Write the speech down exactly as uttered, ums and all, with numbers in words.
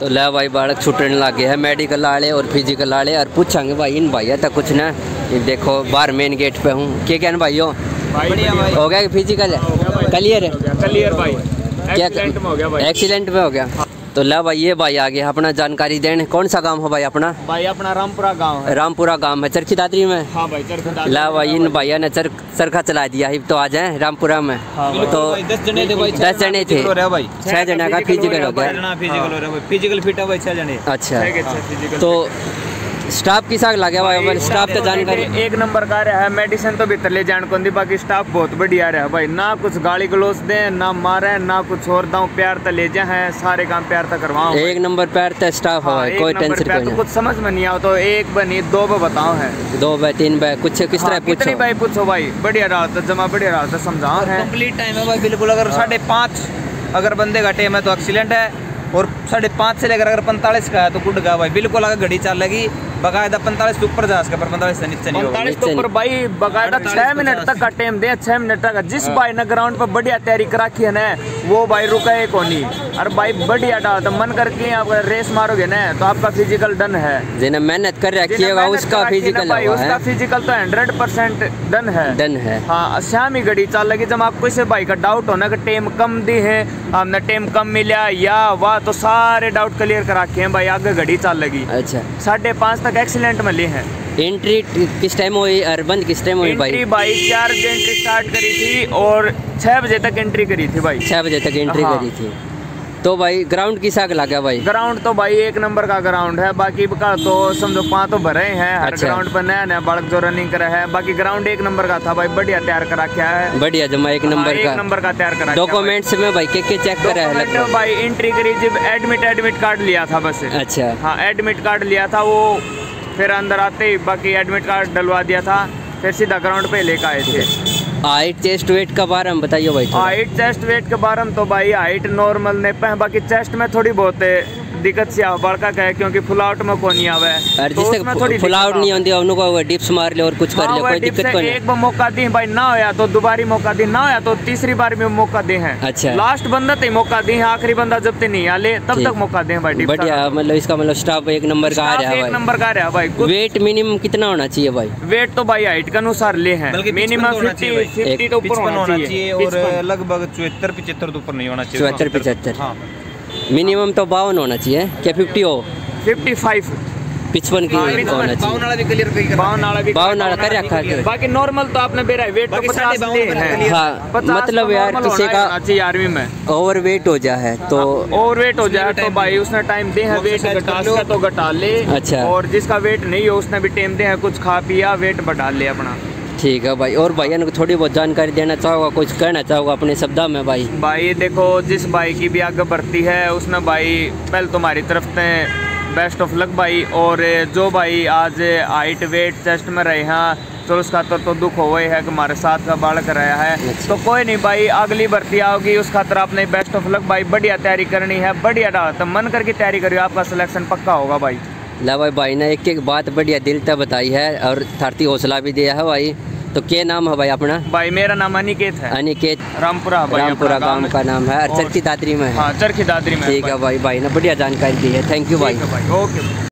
तो ला भाई बालक छुटने लगे है मेडिकल वाले और फिजिकल वाले और पूछेंगे भाई इन भैया तक कुछ ना। ये देखो बाहर मेन गेट पे हूँ, क्या कहना भाइयों हो गया फिजिकल है क्लियर है क्लियर भाई क्या एक्सीडेंट में हो गया भाई एक्सीडेंट में हो गया। तो ला भाई ये भाई आगे अपना जानकारी देने कौन सा गांव है भाई अपना? भाई अपना रामपुरा गांव है। रामपुरा गांव है चरखी दादरी में। हाँ भाई चरखी दादरी। ला भाई इन भैया ने चर चरखा चला दिया ही तो आ जाए रामपुरा में। हाँ तो दस जने थे भाई दस जने थे छह जने का फिजिकल हो गया फिजिकल फिट है भाई छह जने। अच्छा तो स्टाफ की साग लगे भाई स्टाफ तो जानकारी एक नंबर का रहा है। मेडिसिन तो भीतर ले जाने को दी बाकी स्टाफ बहुत बढ़िया रहा भाई ना कुछ गाली गलोच दे ना मारे ना कुछ और दाऊ प्यार तो ले जाए सारे काम प्यार तो करवाओ एक नंबर प्यार तो स्टाफ है भाई कोई टेंशन कोई नहीं। कुछ समझ में नहीं आओ तो एक बनी दो बे बताओ है दो बे तीन बे कुछ किस तरह पूछो भाई पूछो भाई बढ़िया रात जमा बढ़िया रात समझाओ है कंप्लीट टाइम है भाई बिल्कुल। अगर साढ़े पाँच अगर बंदे का टाइम है तो एक्सीडेंट है और साढ़े पाँच से लेकर अगर पैंतालीस का है तो गुड का भाई बिल्कुल अगर घड़ी चलेगी बकायदा पैंतालीस के ऊपर जा सके पर पैंतालीस से नीचे नहीं होगा। पैंतालीस के ऊपर भाई बकायदा छह मिनट तक का टाइम दे छह मिनट तक जिस भाई ने ग्राउंड पर बढ़िया तैयारी करा रखी है ना वो भाई रुका है को नहीं। और भाई बढ़िया डाल तो मन करके आप रेस मारोगे ना तो आपका फिजिकल डन है। जिन्हें मेहनत कर रखिएगा उसका फिजिकल भाई उसका फिजिकल तो हंड्रेड परसेंट डन है डन है। हाँ शाम ही घड़ी चल लगी जब आपको इसे भाई का डाउट होना कि टाइम कम दी है हमने टाइम कम मिला या वाह तो सारे डाउट क्लियर करा के भाई आगे घड़ी चल लगी। अच्छा साढ़े पाँच तक एक्सीलेंट में ली है। एंट्री किस टाइम हुई और बंद किस टाइम हुई भाई? एंट्री भाई चार बजे एंट्री स्टार्ट करी थी और छह बजे तक एंट्री करी थी भाई। छह बजे तक एंट्री हाँ। करी थी तो भाई ग्राउंड की साग लगा भाई? ग्राउंड तो भाई एक नंबर का ग्राउंड है बाकी का तो समझो पाँच तो भरे हैं हर अच्छा। ग्राउंड पर नया नया बालक जो रनिंग करे है बाकी ग्राउंड एक नंबर का था भाई बढ़िया तैयार करा क्या है बढ़िया जमा एक नंबर हाँ, का एक नंबर का तैयार करा। डॉक्यूमेंट्स में भाई के के चेक करा है लगभग? भाई एंट्री करी जब एडमिट एडमिट कार्ड लिया था बस। अच्छा हाँ एडमिट कार्ड लिया था वो फिर अंदर आते ही बाकी एडमिट कार्ड डलवा दिया था फिर सीधा ग्राउंड पे लेकर आए थे। हाइट चेस्ट वेट का बारे में बताइए भाई? हाइट चेस्ट वेट के बारे में तो भाई हाइट नॉर्मल ने पे बाकी चेस्ट में थोड़ी बहुत दिक्कत सी बड़का का है क्योंकि फुल आउट में कौन नहीं आवे तो जिससे फुल आउट नहीं होती उनको डिप्स मार ले और कुछ कर ले कोई दिक्कत कोई नहीं। एक बार मौका दी भाई ना होया तो दोबारी मौका दी ना होया तो तीसरी बार में मौका दे हैं। अच्छा लास्ट बंदा ते मौका दी है आखिरी बंदा जब तक नहीं आले तब तक मौका दे भाई। बढ़िया मतलब इसका मतलब स्टाफ एक नंबर का आ रहा है एक नंबर का रहा भाई। वेट मिनिमम कितना होना चाहिए भाई? वेट तो भाई हाइट के अनुसार ले हैं मिनिमम फिफ्टी तो ऊपर होना चाहिए और लगभग चौहत्तर पिछहत्तर तो ऊपर नहीं होना चाहिए। चौहत्तर पिछहत्तर मिनिमम तो बावन होना चाहिए क्या? फिफ्टी हो फिफ्टी फाइव पिचपन की होना चाहिए। बावन वाला भी क्लियर कर बावन वाला भी बावन वाला कर रखा है बाकी नॉर्मल तो आपने बेरा वेट तो पचास है। हाँ मतलब यार किसी का आर्मी में ओवर वेट हो जाए तो ओवर वेट हो जाए तो भाई उसने टाइम दे है वेट घटा सका तो घटा ले। अच्छा और जिसका वेट नहीं हो उसने भी टाइम दे है कुछ खा पिया वेट बढ़ा ले अपना। ठीक है भाई और भैया को थोड़ी बहुत जानकारी देना चाहोगा कुछ कहना चाहोगा अपने शब्दों में भाई? भाई देखो जिस भाई की भी आगे बढ़ती है उसने भाई पहले तुम्हारी तरफ से बेस्ट ऑफ लक भाई। और जो भाई आज हाइट वेट चेस्ट में रहे हैं तो उसका तो, तो दुख हो है कि हमारे साथ का बालक रहा है। तो कोई नहीं भाई अगली भर्ती आओगी उस खातर आपने बेस्ट ऑफ लक भाई बढ़िया तैयारी करनी है बढ़िया डाल तो मन करके तैयारी करियो आपका सिलेक्शन पक्का होगा भाई। ला भाई भाई ने एक एक बात बढ़िया दिल तक बताई है और थारती हौसला भी दिया है भाई। तो क्या नाम है भाई अपना? भाई मेरा नाम अनिकेत है। अनिकेत रामपुरा रामपुरा गांव का नाम है और चरखी दादरी में है। हाँ चरखी दादरी में। ठीक है भाई भाई ने बढ़िया जानकारी दी है थैंक यू भाई। ओके।